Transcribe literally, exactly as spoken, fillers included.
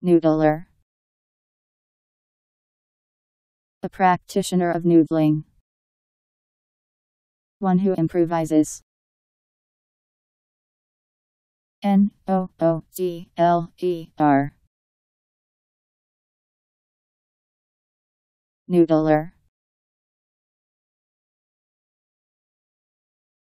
Noodler. A practitioner of noodling. One who improvises. N O O D L E R. Noodler.